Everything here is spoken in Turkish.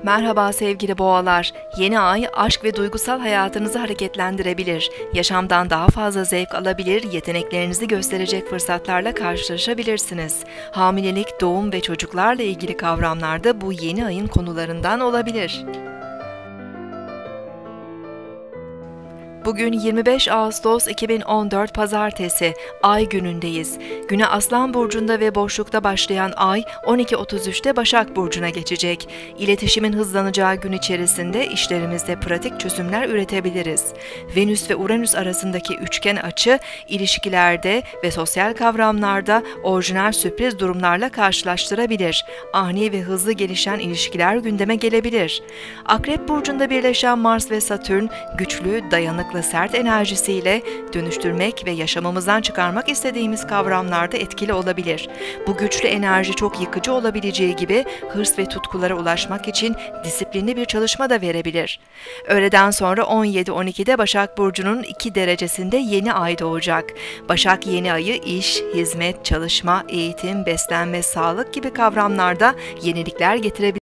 Merhaba sevgili boğalar. Yeni ay aşk ve duygusal hayatınızı hareketlendirebilir. Yaşamdan daha fazla zevk alabilir, yeteneklerinizi gösterecek fırsatlarla karşılaşabilirsiniz. Hamilelik, doğum ve çocuklarla ilgili kavramlar da bu yeni ayın konularından olabilir. Bugün 25 Ağustos 2014 Pazartesi, Ay günündeyiz. Güne Aslan Burcu'nda ve boşlukta başlayan Ay, 12.33'te Başak Burcu'na geçecek. İletişimin hızlanacağı gün içerisinde işlerimizde pratik çözümler üretebiliriz. Venüs ve Uranüs arasındaki üçgen açı, ilişkilerde ve sosyal kavramlarda orijinal sürpriz durumlarla karşılaştırabilir. Ani ve hızlı gelişen ilişkiler gündeme gelebilir. Akrep Burcu'nda birleşen Mars ve Satürn, güçlü, dayanıklı, sert enerjisiyle dönüştürmek ve yaşamımızdan çıkarmak istediğimiz kavramlarda etkili olabilir. Bu güçlü enerji çok yıkıcı olabileceği gibi hırs ve tutkulara ulaşmak için disiplinli bir çalışma da verebilir. Öğleden sonra 17-12'de Başak Burcu'nun 2 derecesinde yeni ay doğacak. Başak yeni ayı iş, hizmet, çalışma, eğitim, beslenme, sağlık gibi kavramlarda yenilikler getirebilir.